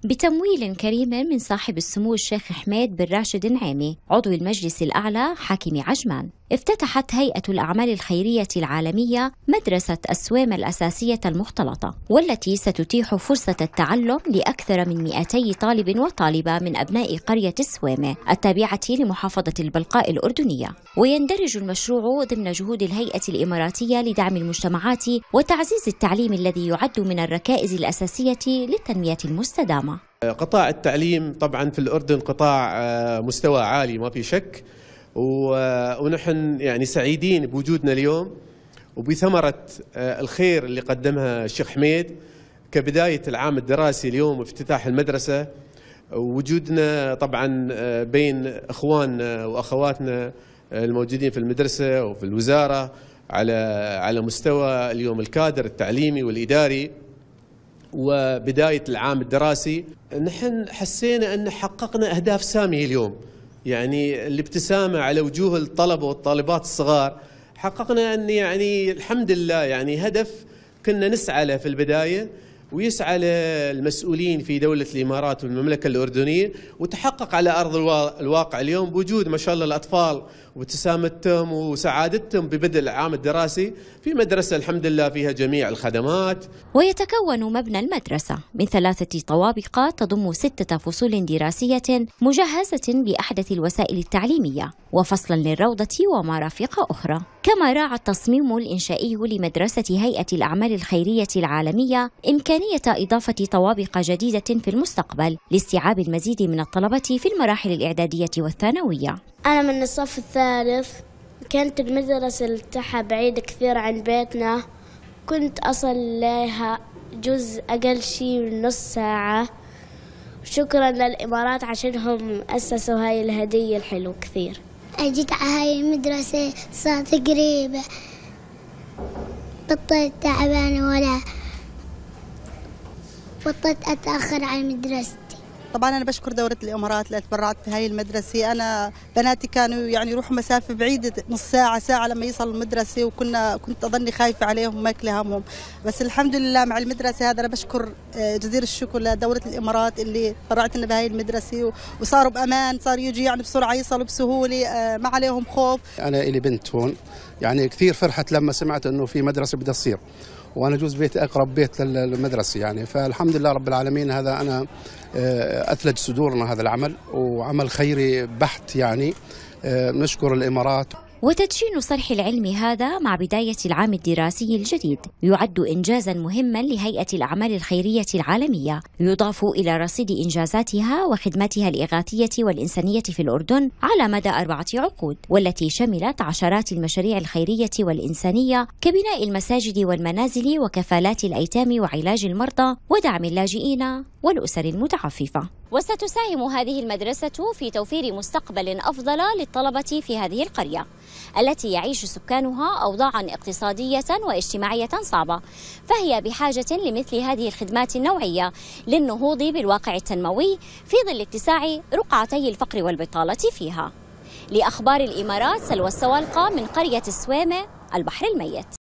بتمويل كريم من صاحب السمو الشيخ حميد بن راشد النعيمي عضو المجلس الأعلى حاكم عجمان، افتتحت هيئة الأعمال الخيرية العالمية مدرسة السويمة الأساسية المختلطة، والتي ستتيح فرصة التعلم لأكثر من 200 طالب وطالبة من أبناء قرية السويمة التابعة لمحافظة البلقاء الأردنية. ويندرج المشروع ضمن جهود الهيئة الإماراتية لدعم المجتمعات وتعزيز التعليم الذي يعد من الركائز الأساسية للتنمية المستدامة. قطاع التعليم طبعا في الأردن قطاع مستوى عالي ما في شك، ونحن يعني سعيدين بوجودنا اليوم وبثمرة الخير اللي قدمها الشيخ حميد كبداية العام الدراسي اليوم وافتتاح المدرسة، ووجودنا طبعا بين إخواننا وأخواتنا الموجودين في المدرسة وفي الوزارة على مستوى اليوم الكادر التعليمي والإداري وبداية العام الدراسي. نحن حسينا أن حققنا أهداف سامية اليوم، يعني الابتسامة على وجوه الطلبة والطالبات الصغار. حققنا أن يعني الحمد لله يعني هدف كنا نسعى له في البداية ويسعى له المسؤولين في دولة الإمارات والمملكة الأردنية، وتحقق على أرض الواقع اليوم بوجود ما شاء الله الأطفال وابتسامتهم وسعادتهم ببدء العام الدراسي في مدرسة الحمد لله فيها جميع الخدمات. ويتكون مبنى المدرسة من 3 طوابق تضم 6 فصول دراسية مجهزة بأحدث الوسائل التعليمية وفصلا للروضة ومرافق أخرى. كما راعى التصميم الإنشائي لمدرسة هيئة الأعمال الخيرية العالمية إمكانية إضافة طوابق جديدة في المستقبل لاستيعاب المزيد من الطلبة في المراحل الإعدادية والثانوية. أنا من الصف الثالث، كانت المدرسة اللي تحها بعيد كثير عن بيتنا، كنت أصل لها جزء أقل شيء من نص ساعة. شكرا للإمارات عشانهم أسسوا هاي الهدية الحلوة كثير. أجيت على هاي المدرسة صارت قريبة، بطلت تعبانة ولا بطلت أتأخر عن مدرستي. طبعا أنا بشكر دولة الإمارات اللي تبرعت في هاي المدرسة. أنا بناتي كانوا يعني يروحوا مسافة بعيدة نص ساعة ساعة لما يصلوا المدرسة، كنت أظني خايفة عليهم وما أكل همهم، بس الحمد لله مع المدرسة هذا. أنا بشكر جزيل الشكر لدولة الإمارات اللي برعت لنا بهاي المدرسة وصاروا بأمان، صار يجي يعني بسرعة يصلوا بسهولة ما عليهم خوف. أنا إلي بنت هون، يعني كثير فرحت لما سمعت إنه في مدرسة بدها تصير، وأنا جوز بيتي أقرب بيت للمدرسة يعني، فالحمد لله رب العالمين. هذا أنا أثلج صدورنا هذا العمل، وعمل خيري بحت يعني. نشكر الإمارات. وتدشين صرح العلم هذا مع بداية العام الدراسي الجديد يعد إنجازا مهما لهيئة الأعمال الخيرية العالمية، يضاف إلى رصيد إنجازاتها وخدماتها الإغاثية والإنسانية في الأردن على مدى 4 عقود، والتي شملت عشرات المشاريع الخيرية والإنسانية كبناء المساجد والمنازل وكفالات الأيتام وعلاج المرضى ودعم اللاجئين والأسر المتعففة. وستساهم هذه المدرسة في توفير مستقبل أفضل للطلبة في هذه القرية التي يعيش سكانها أوضاعا اقتصادية واجتماعية صعبة، فهي بحاجة لمثل هذه الخدمات النوعية للنهوض بالواقع التنموي في ظل اتساع رقعتي الفقر والبطالة فيها. لأخبار الإمارات، سلوى السوالقة من قرية السويمة البحر الميت.